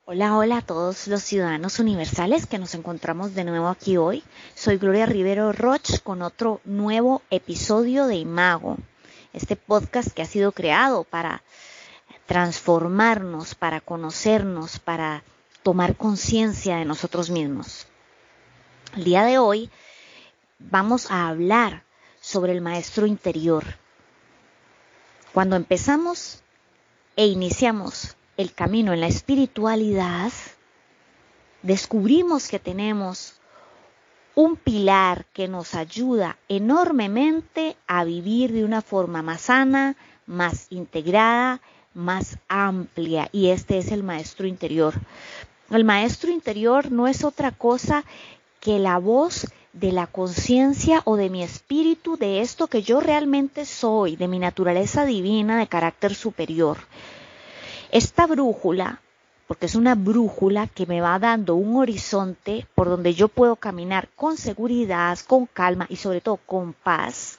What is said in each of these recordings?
Hola, hola a todos los ciudadanos universales que nos encontramos de nuevo aquí hoy. Soy Gloria Rivero Roch con otro nuevo episodio de Imago, este podcast que ha sido creado para transformarnos, para conocernos, para tomar conciencia de nosotros mismos. El día de hoy vamos a hablar sobre el maestro interior. Cuando empezamos e iniciamos el camino en la espiritualidad, descubrimos que tenemos un pilar que nos ayuda enormemente a vivir de una forma más sana, más integrada, más amplia, y este es el maestro interior. El maestro interior no es otra cosa que la voz de la conciencia o de mi espíritu, de esto que yo realmente soy, de mi naturaleza divina de carácter superior. Esta brújula, porque es una brújula que me va dando un horizonte por donde yo puedo caminar con seguridad, con calma y sobre todo con paz,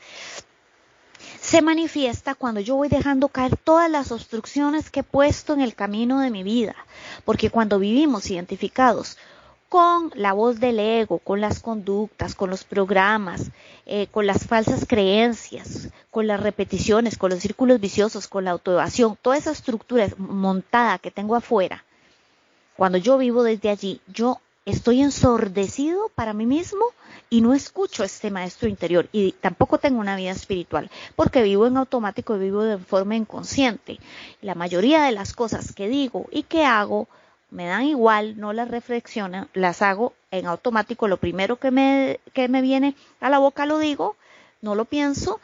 se manifiesta cuando yo voy dejando caer todas las obstrucciones que he puesto en el camino de mi vida. Porque cuando vivimos identificados con la voz del ego, con las conductas, con los programas, con las falsas creencias, con las repeticiones, con los círculos viciosos, con la autoevasión, toda esa estructura montada que tengo afuera, cuando yo vivo desde allí, yo estoy ensordecido para mí mismo y no escucho a este maestro interior, y tampoco tengo una vida espiritual porque vivo en automático y vivo de forma inconsciente. La mayoría de las cosas que digo y que hago me dan igual, no las reflexiono, las hago en automático. Lo primero que me viene a la boca lo digo, no lo pienso,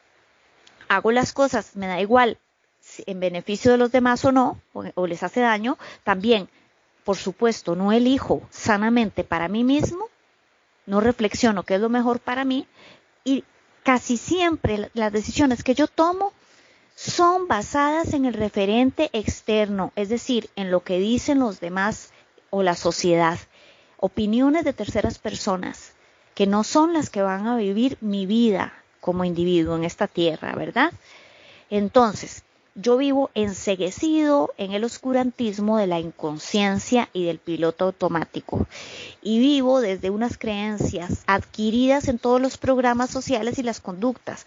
hago las cosas, me da igual si en beneficio de los demás o no, o les hace daño. También, por supuesto, no elijo sanamente para mí mismo, no reflexiono qué es lo mejor para mí, y casi siempre las decisiones que yo tomo son basadas en el referente externo, es decir, en lo que dicen los demás o la sociedad, opiniones de terceras personas, que no son las que van a vivir mi vida como individuo en esta tierra, ¿verdad? Entonces, yo vivo enceguecido en el oscurantismo de la inconsciencia y del piloto automático, y vivo desde unas creencias adquiridas en todos los programas sociales y las conductas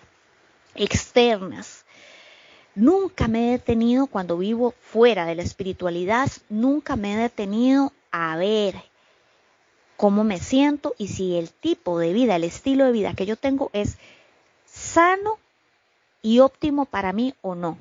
externas. Nunca me he detenido cuando vivo fuera de la espiritualidad, nunca me he detenido a ver cómo me siento y si el tipo de vida, el estilo de vida que yo tengo es sano y óptimo para mí o no,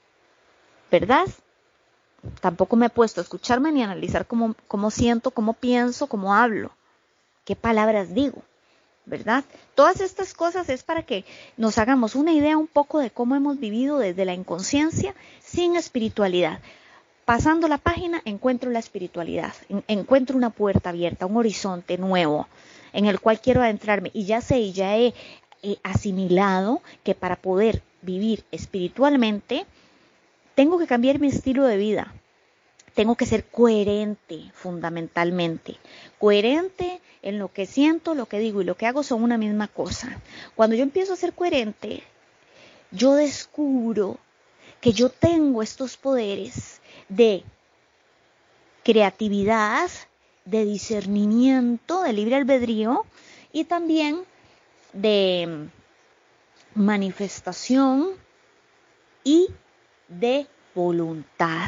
¿verdad? Tampoco me he puesto a escucharme ni a analizar cómo siento, cómo pienso, cómo hablo, qué palabras digo, ¿verdad? Todas estas cosas es para que nos hagamos una idea un poco de cómo hemos vivido desde la inconsciencia sin espiritualidad. Pasando la página encuentro la espiritualidad, encuentro una puerta abierta, un horizonte nuevo en el cual quiero adentrarme, y ya sé y ya he asimilado que para poder vivir espiritualmente tengo que cambiar mi estilo de vida. Tengo que ser coherente, fundamentalmente. Coherente en lo que siento, lo que digo y lo que hago son una misma cosa. Cuando yo empiezo a ser coherente, yo descubro que yo tengo estos poderes de creatividad, de discernimiento, de libre albedrío y también de manifestación y de voluntad.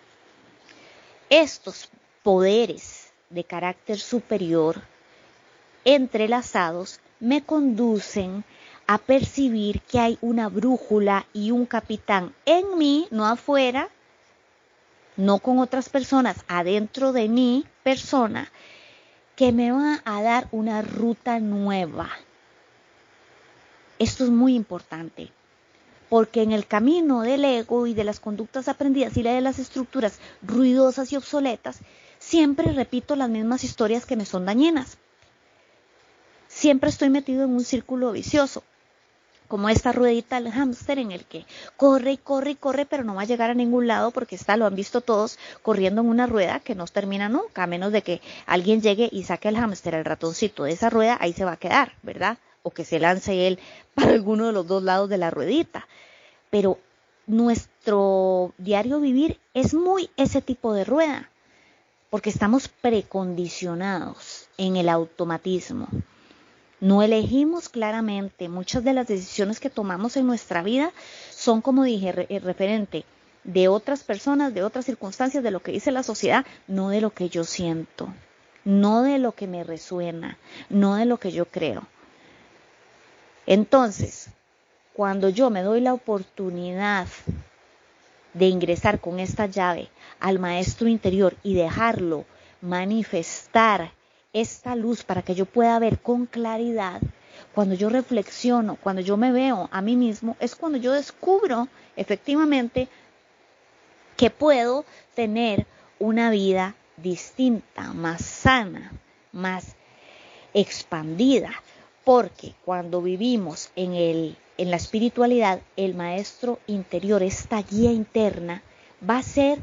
Estos poderes de carácter superior entrelazados me conducen a percibir que hay una brújula y un capitán en mí, no afuera, no con otras personas, adentro de mi persona, que me va a dar una ruta nueva. Esto es muy importante, porque en el camino del ego y de las conductas aprendidas y de las estructuras ruidosas y obsoletas, siempre repito las mismas historias que me son dañinas. Siempre estoy metido en un círculo vicioso, como esta ruedita del hámster en el que corre y corre y corre, pero no va a llegar a ningún lado porque lo han visto todos corriendo en una rueda que no termina nunca, a menos de que alguien llegue y saque al hámster, el ratoncito de esa rueda, ahí se va a quedar, ¿verdad? O que se lance él para alguno de los dos lados de la ruedita. Pero nuestro diario vivir es muy ese tipo de rueda. porque estamos precondicionados en el automatismo. No elegimos claramente. Muchas de las decisiones que tomamos en nuestra vida son, como dije, referente de otras personas, de otras circunstancias, de lo que dice la sociedad, no de lo que yo siento, no de lo que me resuena, no de lo que yo creo. Entonces, cuando yo me doy la oportunidad de ingresar con esta llave al maestro interior y dejarlo manifestar esta luz para que yo pueda ver con claridad, cuando yo reflexiono, cuando yo me veo a mí mismo, es cuando yo descubro efectivamente que puedo tener una vida distinta, más sana, más expandida, porque cuando vivimos en la espiritualidad, el maestro interior, esta guía interna, va a ser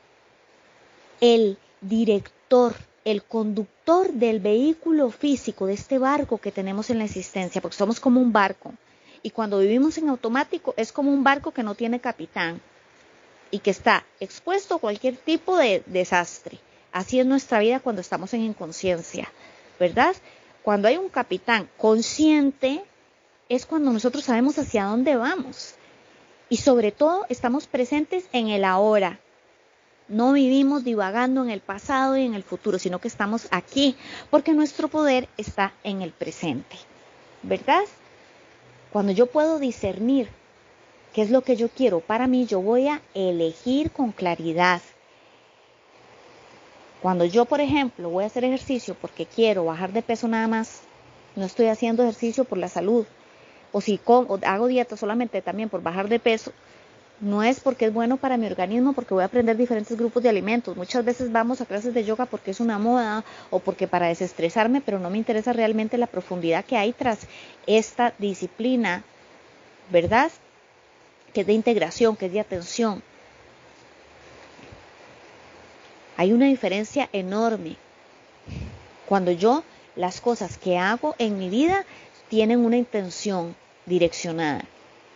el director, el conductor del vehículo físico, de este barco que tenemos en la existencia, porque somos como un barco. Y cuando vivimos en automático, es como un barco que no tiene capitán y que está expuesto a cualquier tipo de desastre. Así es nuestra vida cuando estamos en inconsciencia, ¿verdad? Cuando hay un capitán consciente, es cuando nosotros sabemos hacia dónde vamos. Y sobre todo, estamos presentes en el ahora. No vivimos divagando en el pasado y en el futuro, sino que estamos aquí, porque nuestro poder está en el presente, ¿verdad? Cuando yo puedo discernir qué es lo que yo quiero para mí, yo voy a elegir con claridad. Cuando yo, por ejemplo, voy a hacer ejercicio porque quiero bajar de peso nada más, no estoy haciendo ejercicio por la salud, o si hago dieta solamente también por bajar de peso, no es porque es bueno para mi organismo, porque voy a aprender diferentes grupos de alimentos. Muchas veces vamos a clases de yoga porque es una moda o porque para desestresarme, pero no me interesa realmente la profundidad que hay tras esta disciplina, ¿verdad? Que es de integración, que es de atención. Hay una diferencia enorme cuando yo, las cosas que hago en mi vida tienen una intención direccionada.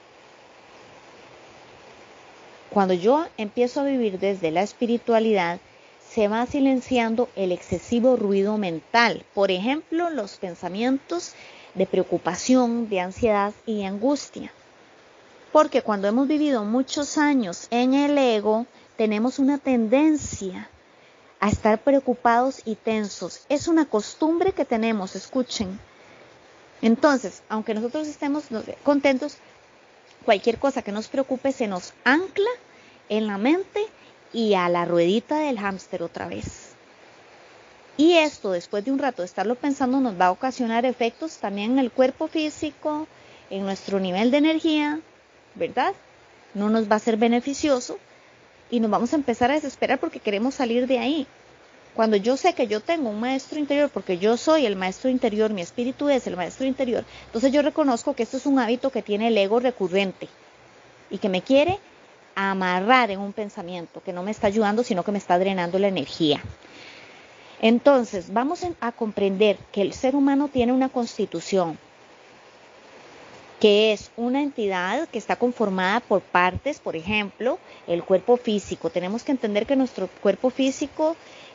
Cuando yo empiezo a vivir desde la espiritualidad, se va silenciando el excesivo ruido mental. Por ejemplo, los pensamientos de preocupación, de ansiedad y de angustia. Porque cuando hemos vivido muchos años en el ego, tenemos una tendencia a estar preocupados y tensos. Es una costumbre que tenemos, escuchen. Entonces, aunque nosotros estemos contentos, cualquier cosa que nos preocupe se nos ancla en la mente y a la ruedita del hámster otra vez. Y esto, después de un rato de estarlo pensando, nos va a ocasionar efectos también en el cuerpo físico, en nuestro nivel de energía, ¿verdad? No nos va a ser beneficioso y nos vamos a empezar a desesperar porque queremos salir de ahí. Cuando yo sé que yo tengo un maestro interior, porque yo soy el maestro interior, mi espíritu es el maestro interior, entonces yo reconozco que esto es un hábito que tiene el ego recurrente y que me quiere amarrar en un pensamiento que no me está ayudando, sino que me está drenando la energía. Entonces, vamos a comprender que el ser humano tiene una constitución, que es una entidad que está conformada por partes, por ejemplo, el cuerpo físico. Tenemos que entender que nuestro cuerpo físico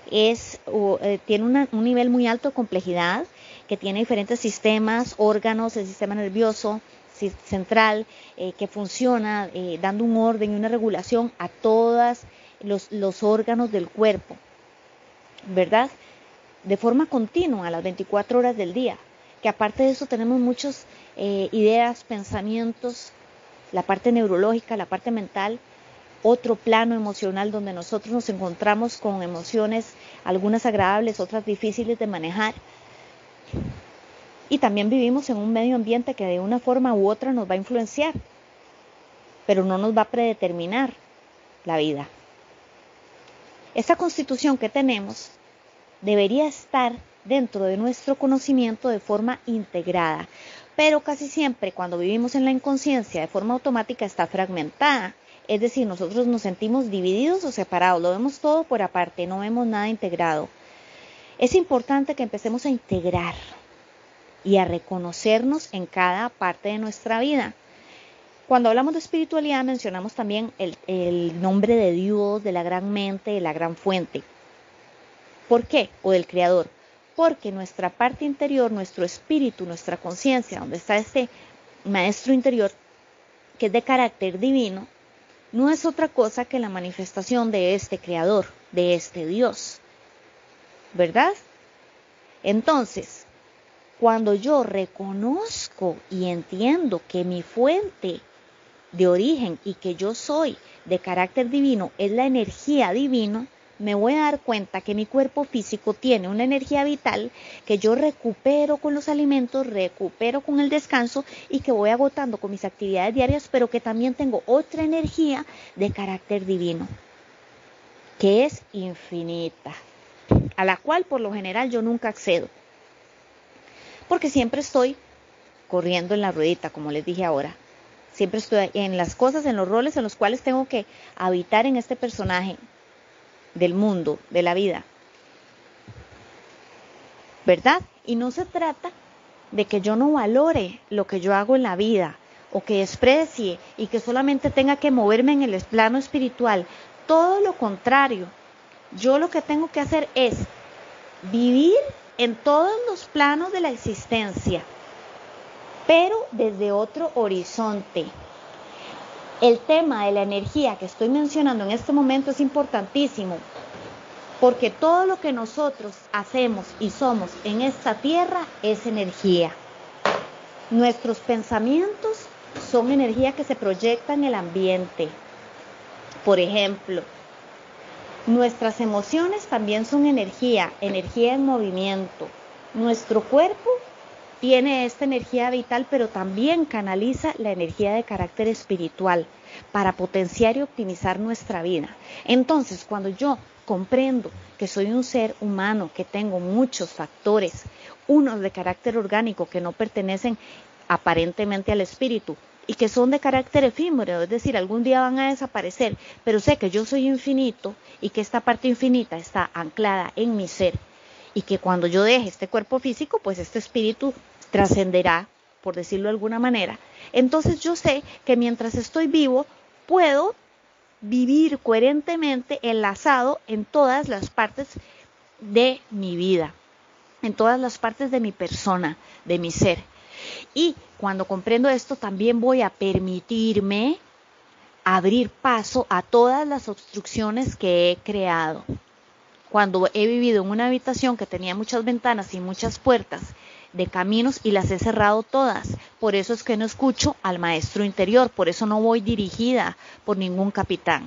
tiene un nivel muy alto de complejidad, que tiene diferentes sistemas, órganos, el sistema nervioso central, que funciona dando un orden y una regulación a todos los órganos del cuerpo, ¿verdad? De forma continua, a las 24 horas del día. Que aparte de eso tenemos muchas ideas, pensamientos, la parte neurológica, la parte mental, otro plano emocional donde nosotros nos encontramos con emociones, algunas agradables, otras difíciles de manejar. Y también vivimos en un medio ambiente que de una forma u otra nos va a influenciar, pero no nos va a predeterminar la vida. Esta constitución que tenemos debería estar dentro de nuestro conocimiento de forma integrada, pero casi siempre cuando vivimos en la inconsciencia de forma automática está fragmentada. Es decir, nosotros nos sentimos divididos o separados, lo vemos todo por aparte, no vemos nada integrado. Es importante que empecemos a integrar y a reconocernos en cada parte de nuestra vida. Cuando hablamos de espiritualidad mencionamos también el nombre de Dios, de la gran mente, de la gran fuente. ¿Por qué? O del Creador. Porque nuestra parte interior, nuestro espíritu, nuestra conciencia, donde está este maestro interior, que es de carácter divino, no es otra cosa que la manifestación de este Creador, de este Dios. ¿Verdad? Entonces, cuando yo reconozco y entiendo que mi fuente de origen y que yo soy de carácter divino es la energía divina, me voy a dar cuenta que mi cuerpo físico tiene una energía vital que yo recupero con los alimentos, recupero con el descanso y que voy agotando con mis actividades diarias, pero que también tengo otra energía de carácter divino, que es infinita, a la cual por lo general yo nunca accedo, porque siempre estoy corriendo en la ruedita, como les dije ahora. Siempre estoy en las cosas, en los roles en los cuales tengo que habitar en este personaje del mundo, de la vida. ¿Verdad? Y no se trata de que yo no valore lo que yo hago en la vida, o que desprecie y que solamente tenga que moverme en el plano espiritual. Todo lo contrario. Yo lo que tengo que hacer es vivir en todos los planos de la existencia, pero desde otro horizonte. El tema de la energía que estoy mencionando en este momento es importantísimo, porque todo lo que nosotros hacemos y somos en esta tierra es energía. Nuestros pensamientos son energía que se proyecta en el ambiente. Por ejemplo, nuestras emociones también son energía en movimiento. Nuestro cuerpo tiene esta energía vital, pero también canaliza la energía de carácter espiritual para potenciar y optimizar nuestra vida. Entonces, cuando yo comprendo que soy un ser humano, que tengo muchos factores, unos de carácter orgánico que no pertenecen aparentemente al espíritu y que son de carácter efímero, es decir, algún día van a desaparecer, pero sé que yo soy infinito y que esta parte infinita está anclada en mi ser y que cuando yo deje este cuerpo físico, pues este espíritu trascenderá, por decirlo de alguna manera. Entonces yo sé que mientras estoy vivo, puedo vivir coherentemente enlazado en todas las partes de mi vida, en todas las partes de mi persona, de mi ser. Y cuando comprendo esto, también voy a permitirme abrir paso a todas las obstrucciones que he creado. Cuando he vivido en una habitación que tenía muchas ventanas y muchas puertas de caminos y las he cerrado todas, por eso es que no escucho al maestro interior, por eso no voy dirigida por ningún capitán.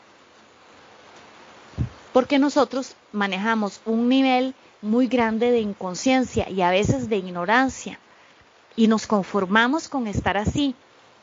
Porque nosotros manejamos un nivel muy grande de inconsciencia y a veces de ignorancia y nos conformamos con estar así.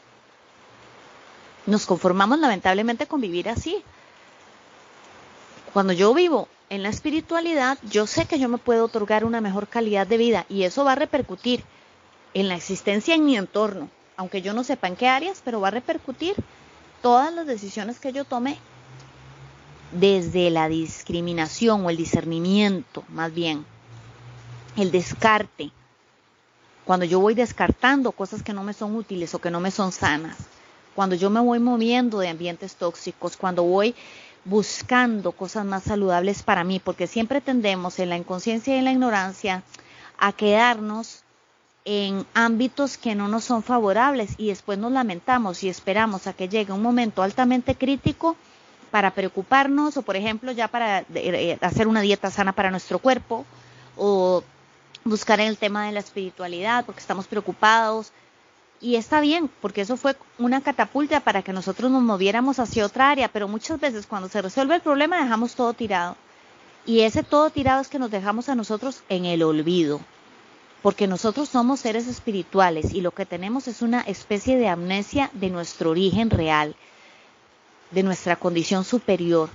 Nos conformamos lamentablemente con vivir así. Cuando yo vivo en la espiritualidad, yo sé que yo me puedo otorgar una mejor calidad de vida y eso va a repercutir en la existencia en mi entorno, aunque yo no sepa en qué áreas, pero va a repercutir todas las decisiones que yo tome desde la discriminación o el discernimiento, más bien, el descarte. Cuando yo voy descartando cosas que no me son útiles o que no me son sanas, cuando yo me voy moviendo de ambientes tóxicos, cuando voy buscando cosas más saludables para mí, porque siempre tendemos en la inconsciencia y en la ignorancia a quedarnos en ámbitos que no nos son favorables y después nos lamentamos y esperamos a que llegue un momento altamente crítico para preocuparnos o por ejemplo ya para hacer una dieta sana para nuestro cuerpo o buscar en el tema de la espiritualidad porque estamos preocupados. Y está bien, porque eso fue una catapulta para que nosotros nos moviéramos hacia otra área, pero muchas veces cuando se resuelve el problema dejamos todo tirado. Y ese todo tirado es que nos dejamos a nosotros en el olvido, porque nosotros somos seres espirituales y lo que tenemos es una especie de amnesia de nuestro origen real, de nuestra condición superior.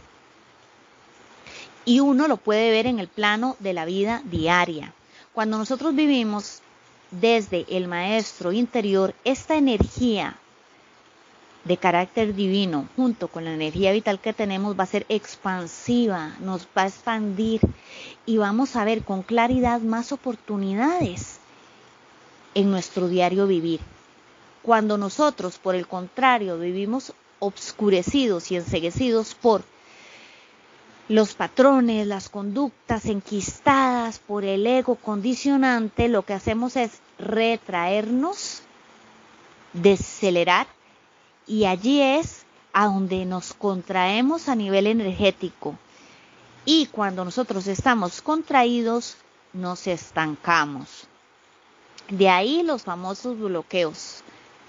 Y uno lo puede ver en el plano de la vida diaria. Cuando nosotros vivimos desde el maestro interior, esta energía de carácter divino, junto con la energía vital que tenemos, va a ser expansiva, nos va a expandir y vamos a ver con claridad más oportunidades en nuestro diario vivir. Cuando nosotros, por el contrario, vivimos obscurecidos y enceguecidos por los patrones, las conductas enquistadas por el ego condicionante, lo que hacemos es retraernos, desacelerar, y allí es a donde nos contraemos a nivel energético. Y cuando nosotros estamos contraídos, nos estancamos. De ahí los famosos bloqueos.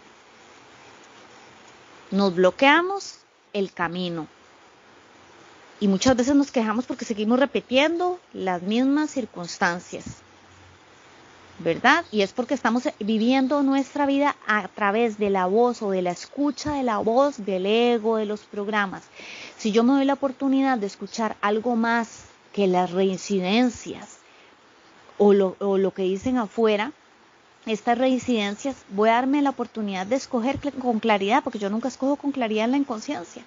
Nos bloqueamos el camino. Y muchas veces nos quejamos porque seguimos repitiendo las mismas circunstancias, ¿verdad? Y es porque estamos viviendo nuestra vida a través de la voz o de la escucha de la voz del ego, de los programas. Si yo me doy la oportunidad de escuchar algo más que las reincidencias o lo que dicen afuera, estas reincidencias, voy a darme la oportunidad de escoger con claridad, porque yo nunca escojo con claridad en la inconsciencia.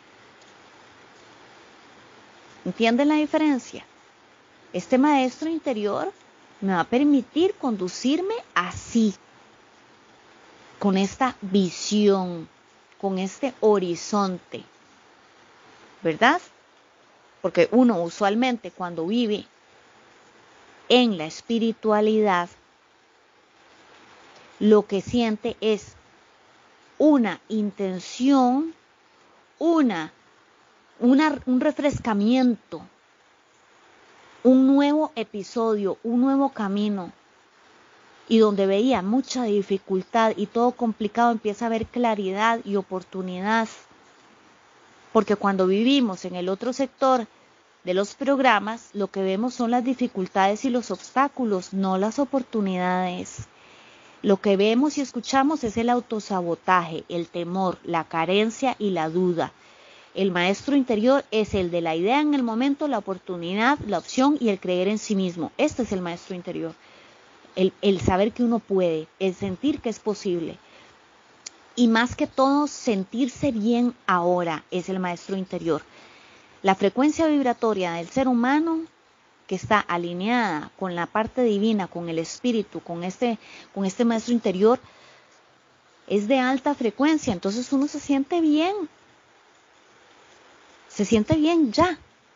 ¿Entienden la diferencia? Este maestro interior me va a permitir conducirme así, con esta visión, con este horizonte, ¿verdad? Porque uno usualmente cuando vive en la espiritualidad, lo que siente es una intención, un refrescamiento, un nuevo episodio, un nuevo camino. Y donde veía mucha dificultad y todo complicado, empieza a haber claridad y oportunidad. Porque cuando vivimos en el otro sector de los programas, lo que vemos son las dificultades y los obstáculos, no las oportunidades. Lo que vemos y escuchamos es el autosabotaje, el temor, la carencia y la duda. El maestro interior es el de la idea en el momento, la oportunidad, la opción y el creer en sí mismo. Este es el maestro interior. El saber que uno puede, el sentir que es posible. Y más que todo, sentirse bien ahora es el maestro interior. La frecuencia vibratoria del ser humano que está alineada con la parte divina, con el espíritu, con este maestro interior, es de alta frecuencia. Entonces uno se siente bien ya,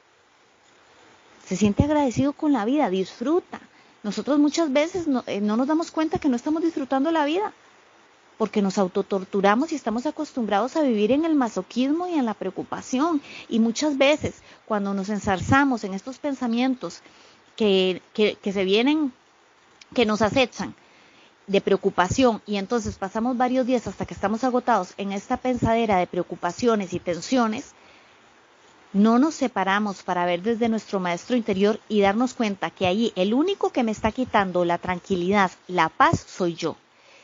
se siente agradecido con la vida, disfruta. Nosotros muchas veces no nos damos cuenta que no estamos disfrutando la vida, porque nos autotorturamos y estamos acostumbrados a vivir en el masoquismo y en la preocupación. Y muchas veces, cuando nos enzarzamos en estos pensamientos que se vienen, que nos acechan, de preocupación, y entonces pasamos varios días hasta que estamos agotados en esta pensadera de preocupaciones y tensiones, no nos separamos para ver desde nuestro maestro interior y darnos cuenta que ahí el único que me está quitando la tranquilidad, la paz, soy yo.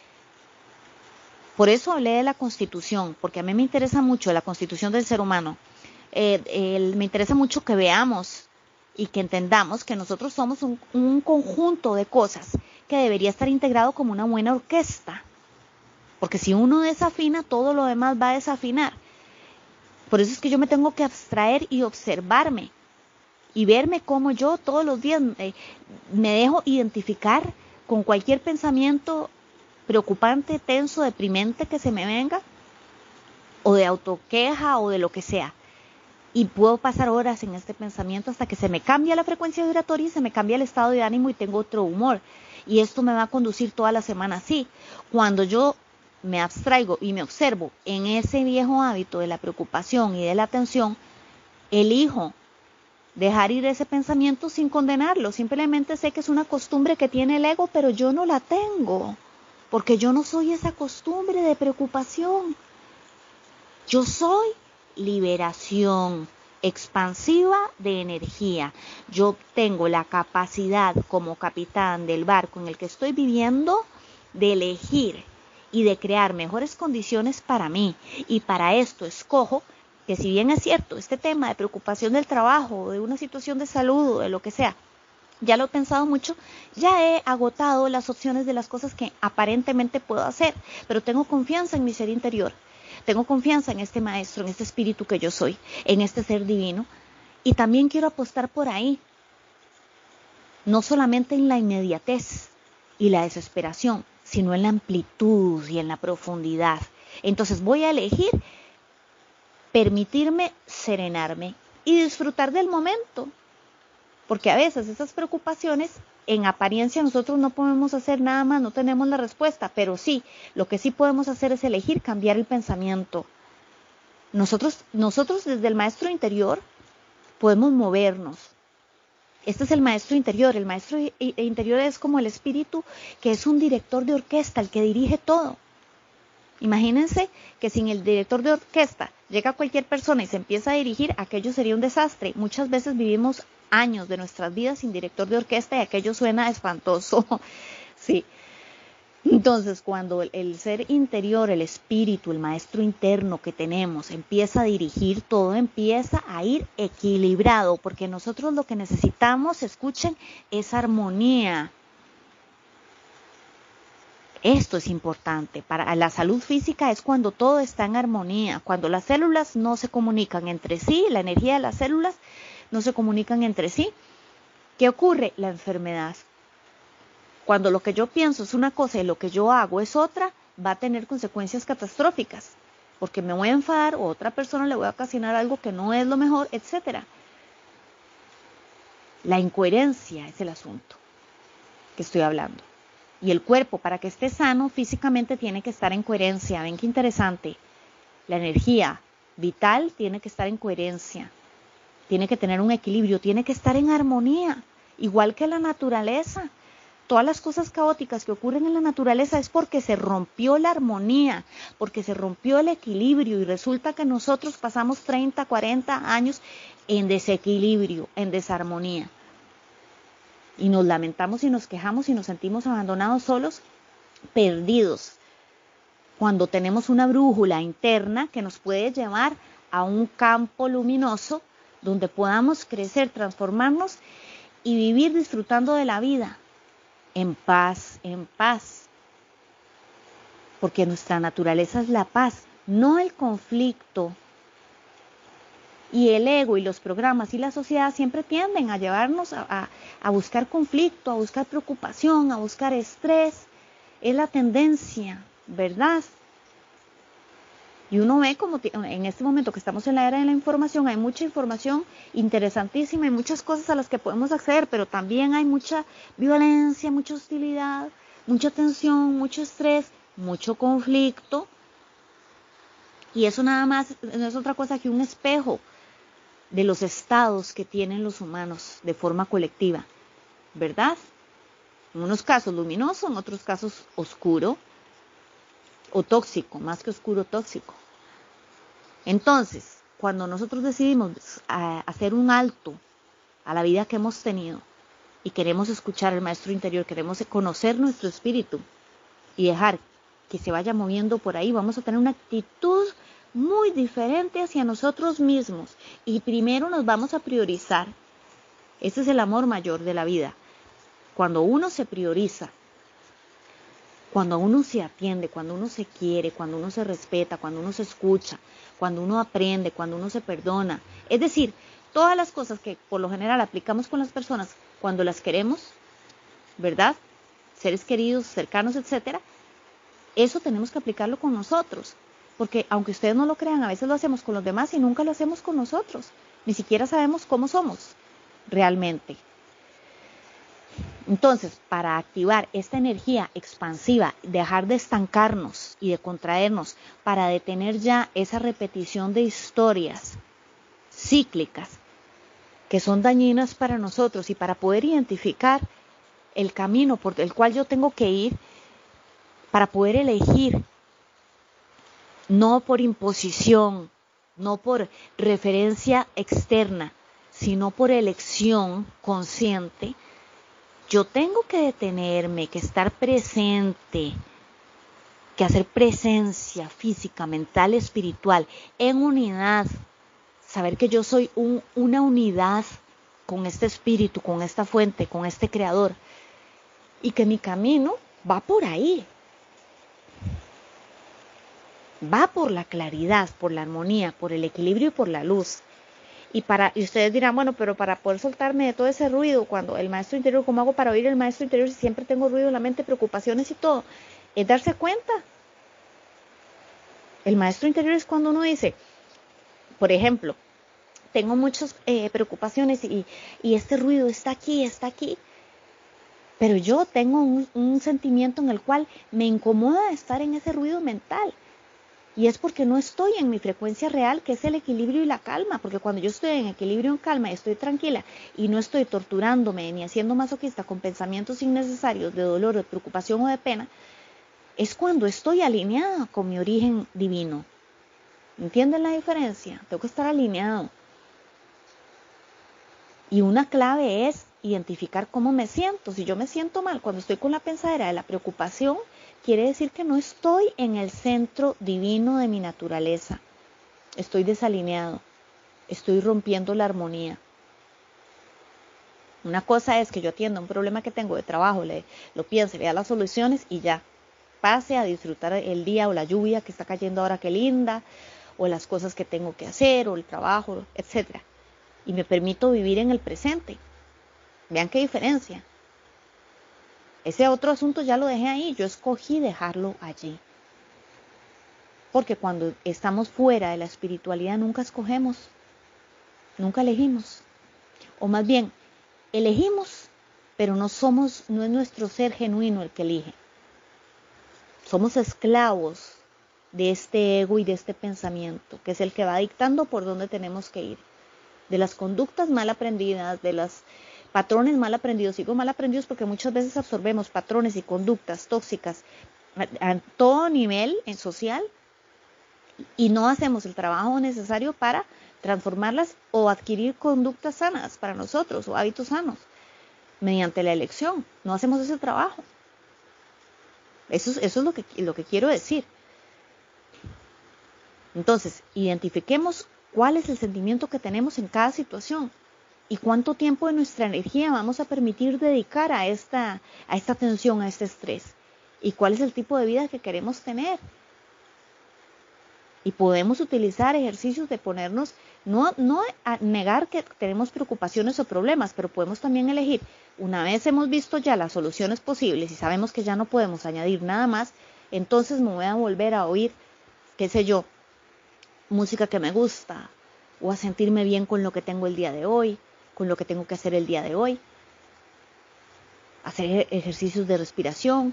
Por eso hablé de la Constitución, porque a mí me interesa mucho la Constitución del ser humano. Me interesa mucho que veamos y que entendamos que nosotros somos un conjunto de cosas que debería estar integrado como una buena orquesta. Porque si uno desafina, todo lo demás va a desafinar. Por eso es que yo me tengo que abstraer y observarme y verme como yo todos los días me dejo identificar con cualquier pensamiento preocupante, tenso, deprimente que se me venga, o de autoqueja o de lo que sea. Y puedo pasar horas en este pensamiento hasta que se me cambia la frecuencia vibratoria y se me cambia el estado de ánimo y tengo otro humor. Y esto me va a conducir toda la semana así. Cuando yo me abstraigo y me observo en ese viejo hábito de la preocupación y de la tensión, elijo dejar ir ese pensamiento sin condenarlo. Simplemente sé que es una costumbre que tiene el ego, pero yo no la tengo. Porque yo no soy esa costumbre de preocupación. Yo soy liberación expansiva de energía. Yo tengo la capacidad como capitán del barco en el que estoy viviendo de elegir y de crear mejores condiciones para mí. Y para esto escojo que, si bien es cierto, este tema de preocupación del trabajo, de una situación de salud o de lo que sea, ya lo he pensado mucho, ya he agotado las opciones de las cosas que aparentemente puedo hacer, pero tengo confianza en mi ser interior, tengo confianza en este maestro, en este espíritu que yo soy, en este ser divino, y también quiero apostar por ahí, no solamente en la inmediatez y la desesperación, sino en la amplitud y en la profundidad. Entonces voy a elegir permitirme serenarme y disfrutar del momento. Porque a veces esas preocupaciones, en apariencia nosotros no podemos hacer nada más, no tenemos la respuesta, pero sí, lo que sí podemos hacer es elegir cambiar el pensamiento. Nosotros desde el maestro interior podemos movernos. Este es el maestro interior. El maestro interior es como el espíritu que es un director de orquesta, el que dirige todo. Imagínense que sin el director de orquesta llega cualquier persona y se empieza a dirigir, aquello sería un desastre. Muchas veces vivimos años de nuestras vidas sin director de orquesta y aquello suena espantoso. Sí. Entonces, cuando el ser interior, el espíritu, el maestro interno que tenemos empieza a dirigir, todo empieza a ir equilibrado, porque nosotros lo que necesitamos, escuchen, es armonía. Esto es importante. Para la salud física es cuando todo está en armonía, cuando las células no se comunican entre sí, la energía de las células no se comunican entre sí. ¿Qué ocurre? La enfermedad. Cuando lo que yo pienso es una cosa y lo que yo hago es otra, va a tener consecuencias catastróficas, porque me voy a enfadar o a otra persona le voy a ocasionar algo que no es lo mejor, etc. La incoherencia es el asunto que estoy hablando. Y el cuerpo, para que esté sano físicamente, tiene que estar en coherencia. Ven qué interesante. La energía vital tiene que estar en coherencia. Tiene que tener un equilibrio, tiene que estar en armonía, igual que la naturaleza. Todas las cosas caóticas que ocurren en la naturaleza es porque se rompió la armonía, porque se rompió el equilibrio y resulta que nosotros pasamos 30, 40 años en desequilibrio, en desarmonía. Y nos lamentamos y nos quejamos y nos sentimos abandonados, solos, perdidos. Cuando tenemos una brújula interna que nos puede llevar a un campo luminoso donde podamos crecer, transformarnos y vivir disfrutando de la vida. En paz, porque nuestra naturaleza es la paz, no el conflicto. Y el ego y los programas y la sociedad siempre tienden a llevarnos a buscar conflicto, a buscar preocupación, a buscar estrés. Es la tendencia, ¿verdad? Y uno ve como en este momento que estamos en la era de la información, hay mucha información interesantísima y muchas cosas a las que podemos acceder, pero también hay mucha violencia, mucha hostilidad, mucha tensión, mucho estrés, mucho conflicto. Y eso nada más no es otra cosa que un espejo de los estados que tienen los humanos de forma colectiva, ¿verdad? En unos casos luminoso, en otros casos oscuro o tóxico, más que oscuro, tóxico. Entonces, cuando nosotros decidimos hacer un alto a la vida que hemos tenido y queremos escuchar al maestro interior, queremos conocer nuestro espíritu y dejar que se vaya moviendo por ahí, vamos a tener una actitud muy diferente hacia nosotros mismos y primero nos vamos a priorizar. Ese es el amor mayor de la vida. Cuando uno se prioriza, cuando uno se atiende, cuando uno se quiere, cuando uno se respeta, cuando uno se escucha, cuando uno aprende, cuando uno se perdona. Es decir, todas las cosas que por lo general aplicamos con las personas cuando las queremos, ¿verdad? Seres queridos, cercanos, etcétera. Eso tenemos que aplicarlo con nosotros. Porque aunque ustedes no lo crean, a veces lo hacemos con los demás y nunca lo hacemos con nosotros. Ni siquiera sabemos cómo somos realmente. Entonces, para activar esta energía expansiva, dejar de estancarnos y de contraernos, para detener ya esa repetición de historias cíclicas que son dañinas para nosotros y para poder identificar el camino por el cual yo tengo que ir, para poder elegir, no por imposición, no por referencia externa, sino por elección consciente, yo tengo que detenerme, que estar presente, que hacer presencia física, mental, espiritual, en unidad. Saber que yo soy una unidad con este espíritu, con esta fuente, con este creador. Y que mi camino va por ahí. Va por la claridad, por la armonía, por el equilibrio y por la luz. Y ustedes dirán, bueno, pero para poder soltarme de todo ese ruido, cuando el maestro interior, ¿cómo hago para oír el maestro interior si siempre tengo ruido en la mente, preocupaciones y todo? Es darse cuenta. El maestro interior es cuando uno dice, por ejemplo, tengo muchas preocupaciones y este ruido está aquí, pero yo tengo un sentimiento en el cual me incomoda estar en ese ruido mental. Y es porque no estoy en mi frecuencia real, que es el equilibrio y la calma. Porque cuando yo estoy en equilibrio y en calma y estoy tranquila y no estoy torturándome ni haciendo masoquista con pensamientos innecesarios de dolor, de preocupación o de pena, es cuando estoy alineada con mi origen divino. ¿Entienden la diferencia? Tengo que estar alineado. Y una clave es identificar cómo me siento. Si yo me siento mal cuando estoy con la pensadera de la preocupación, quiere decir que no estoy en el centro divino de mi naturaleza. Estoy desalineado. Estoy rompiendo la armonía. Una cosa es que yo atienda un problema que tengo de trabajo, lo piense, vea las soluciones y ya. Pase a disfrutar el día o la lluvia que está cayendo ahora, qué linda, o las cosas que tengo que hacer, o el trabajo, etc. Y me permito vivir en el presente. Vean qué diferencia. Ese otro asunto ya lo dejé ahí, yo escogí dejarlo allí. Porque cuando estamos fuera de la espiritualidad nunca escogemos, nunca elegimos. O más bien, elegimos, pero no es nuestro ser genuino el que elige. Somos esclavos de este ego y de este pensamiento, que es el que va dictando por dónde tenemos que ir. De las conductas mal aprendidas, de los patrones mal aprendidos. Digo mal aprendidos porque muchas veces absorbemos patrones y conductas tóxicas a todo nivel en social y no hacemos el trabajo necesario para transformarlas o adquirir conductas sanas para nosotros o hábitos sanos mediante la elección. No hacemos ese trabajo. Eso es lo que quiero decir. Entonces, identifiquemos cuál es el sentimiento que tenemos en cada situación y cuánto tiempo de nuestra energía vamos a permitir dedicar a esta tensión, a este estrés, y cuál es el tipo de vida que queremos tener. Y podemos utilizar ejercicios de ponernos, no a negar que tenemos preocupaciones o problemas, pero podemos también elegir, una vez hemos visto ya las soluciones posibles y sabemos que ya no podemos añadir nada más, entonces me voy a volver a oír, qué sé yo, música que me gusta, o a sentirme bien con lo que tengo el día de hoy, con lo que tengo que hacer el día de hoy, hacer ejercicios de respiración,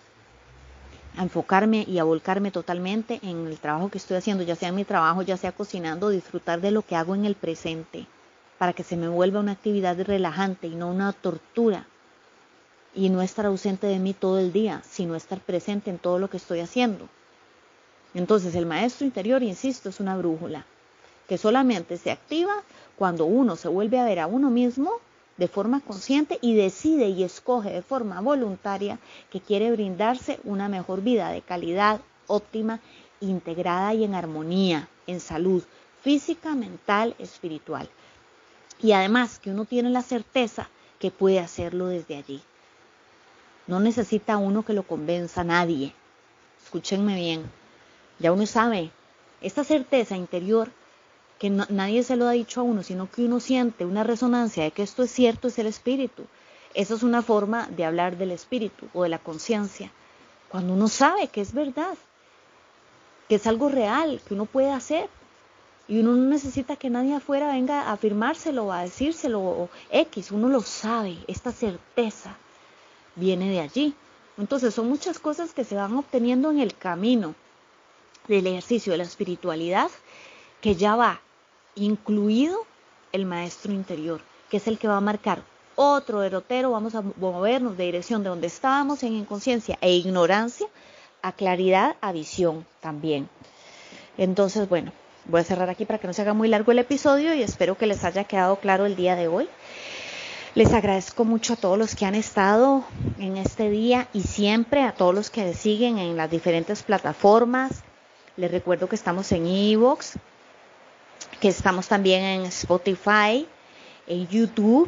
a enfocarme y a volcarme totalmente en el trabajo que estoy haciendo, ya sea en mi trabajo, ya sea cocinando, disfrutar de lo que hago en el presente, para que se me vuelva una actividad relajante y no una tortura, y no estar ausente de mí todo el día, sino estar presente en todo lo que estoy haciendo. Entonces el maestro interior, insisto, es una brújula que solamente se activa cuando uno se vuelve a ver a uno mismo de forma consciente y decide y escoge de forma voluntaria que quiere brindarse una mejor vida de calidad óptima, integrada y en armonía, en salud física, mental, espiritual. Y además que uno tiene la certeza que puede hacerlo desde allí. No necesita uno que lo convenza a nadie. Escúchenme bien. Ya uno sabe, esta certeza interior que nadie se lo ha dicho a uno, sino que uno siente una resonancia de que esto es cierto, es el espíritu. Eso es una forma de hablar del espíritu o de la conciencia. Cuando uno sabe que es verdad, que es algo real, que uno puede hacer. Y uno no necesita que nadie afuera venga a afirmárselo o a decírselo o X, uno lo sabe, esta certeza viene de allí. Entonces son muchas cosas que se van obteniendo en el camino del ejercicio de la espiritualidad, que ya va incluido el maestro interior, que es el que va a marcar otro derrotero. Vamos a movernos de dirección de donde estábamos en inconsciencia e ignorancia a claridad, a visión también. Entonces, bueno, voy a cerrar aquí para que no se haga muy largo el episodio y espero que les haya quedado claro el día de hoy. Les agradezco mucho a todos los que han estado en este día y siempre a todos los que siguen en las diferentes plataformas. Les recuerdo que estamos en iVoox, que estamos también en Spotify, en YouTube.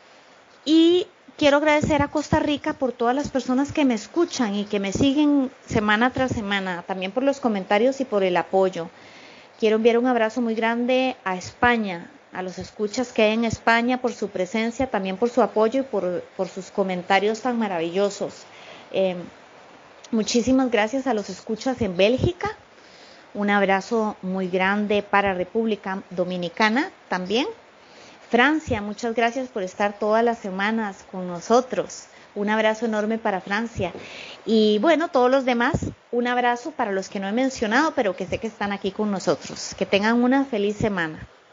Y quiero agradecer a Costa Rica por todas las personas que me escuchan y que me siguen semana tras semana, también por los comentarios y por el apoyo. Quiero enviar un abrazo muy grande a España, a los escuchas que hay en España, por su presencia, también por su apoyo y por sus comentarios tan maravillosos. Muchísimas gracias a los escuchas en Bélgica, Un abrazo muy grande para República Dominicana también. Francia, muchas gracias por estar todas las semanas con nosotros. Un abrazo enorme para Francia. Y bueno, todos los demás, un abrazo para los que no he mencionado, pero que sé que están aquí con nosotros. Que tengan una feliz semana.